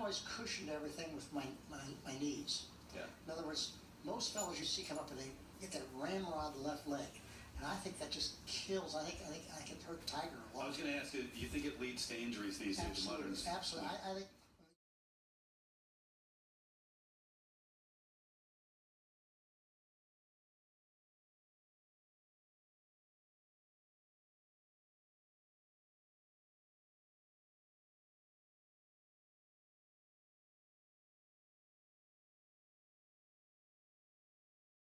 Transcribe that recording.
always cushioned everything with my knees. Yeah. In other words, most fellows you see come up and they get that ramrod left leg. And I think that just kills. I think I could hurt Tiger a lot. I was going to ask you, do you think it leads to injuries these days? Absolutely. Absolutely. I think